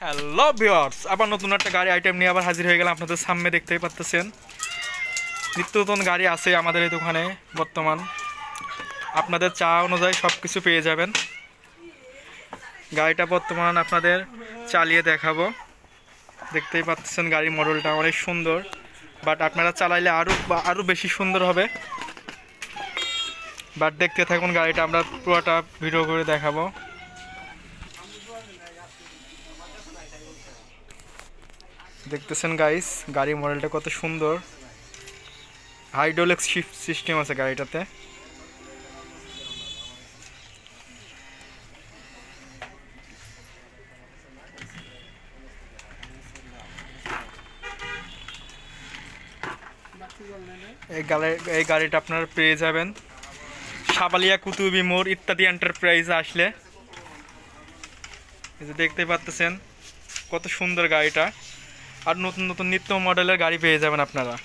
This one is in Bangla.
হ্যালো ভিউয়ার্স, আবার নতুন একটা গাড়ি আইটেম নিয়ে আবার হাজির হয়ে গেলাম আপনাদের সামনে। দেখতেই পাচ্ছেন নিত্য নতুন গাড়ি আছে আমাদের এই দোকানে বর্তমান। আপনাদের চা অনুযায়ী সব কিছু পেয়ে যাবেন। গাড়িটা বর্তমান আপনাদের চালিয়ে দেখাবো। দেখতেই পাচ্ছেন গাড়ির মডেলটা অনেক সুন্দর, বাট আপনারা চালাইলে আরও বেশি সুন্দর হবে। বাট দেখতে থাকুন, গাড়িটা আমরা পুরোটা ভিডিও করে দেখাবো। দেখতেছেন গাইস, গাড়ির মডেলটা কত সুন্দর। হাইড্রোলিক শিফট সিস্টেম আছে গাড়িটাতে। এই গাড়িটা আপনারা পেয়ে যাবেন সাবালিয়া কুতুবি মোড় ইত্যাদি এন্টারপ্রাইজে আসলে। এই যে দেখতে পাচ্ছেন কত সুন্দর গাড়িটা। আর নতুন নতুন নিত্য মডেলের গাড়ি পেয়ে যাবেন আপনারা।